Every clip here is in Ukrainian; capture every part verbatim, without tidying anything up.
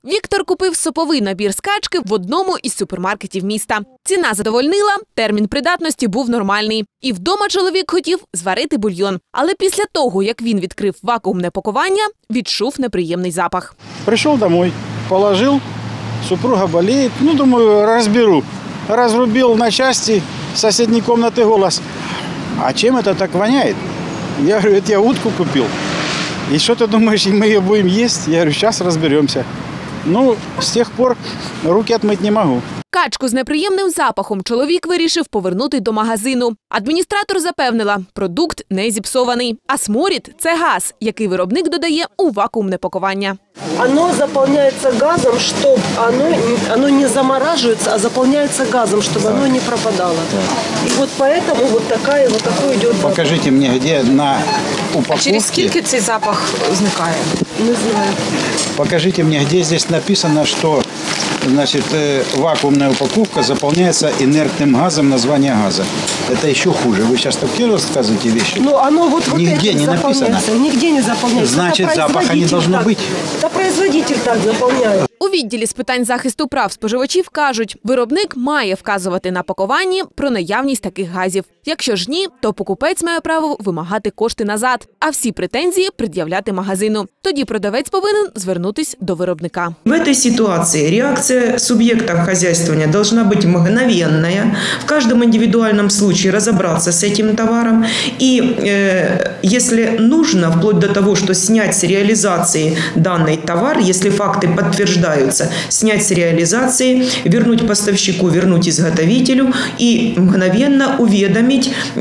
Віктор купив суповий набір з качки в одному із супермаркетів міста. Ціна задовольнила, термін придатності був нормальний. І вдома чоловік хотів зварити бульйон. Але після того, як він відкрив вакуумне пакування, відчув неприємний запах. Прийшов домой, положив, супруга боліє, ну, думаю, розберу. Розрубив на части, з сусідньої кімнати голос. А чим це так воняє? Я говорю, это я утку купил. И что ты думаешь, мы ее будем есть? Я говорю, сейчас разберемся. Ну, с тех пор руки отмыть не могу. Качку з неприємним запахом чоловік вирішив повернути до магазину. Адміністратор запевнила, продукт не зіпсований. А сморід – це газ, який виробник додає у вакуумне пакування. Оно заполняется газом, чтобы оно, оно не замораживается, а заполняется газом, чтобы оно не пропадало. И вот поэтому вот такая вот такой идет запах. Покажите мне, где на упаковке. А через скільки цей запах зникає? Не знаю. Покажите мне, где здесь написано, что, значит, вакуумная упаковка заполняется инертным газом, название газа. Это еще хуже. Вы сейчас такие рассказываете вещи? Ну, оно вот, вот Нигде этим не написано. заполняется. Нигде не заполняется. Значит, Это запаха не должно так- быть. Это производитель так заполняет. У відділі з питань захисту прав споживачів кажуть, виробник має вказувати на пакуванні про наявність таких газів. Якщо ж ні, то покупець має право вимагати кошти назад, а всі претензії пред'являти магазину. Тоді продавець повинен звернутись до виробника. В этой ситуации реакция субъектов хозяйствования должна быть мгновенная, в каждом индивидуальном случае разобраться с этим товаром. И э, если нужно, вплоть до того, что снять с реализации данный товар, если факты подтверждаются, снять с реализации, вернуть поставщику, вернуть изготовителю и мгновенно уведомить э,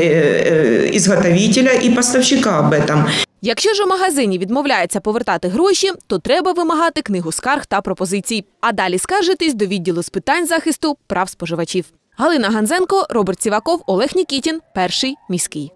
э, изготовителя и поставщика об этом. Якщо ж у магазині відмовляється повертати гроші, то треба вимагати книгу скарг та пропозицій. А далі скаржитись до відділу з питань захисту прав споживачів. Галина Ганзенко, Роберт Сіваков, Олег Нікітін, Перший міський.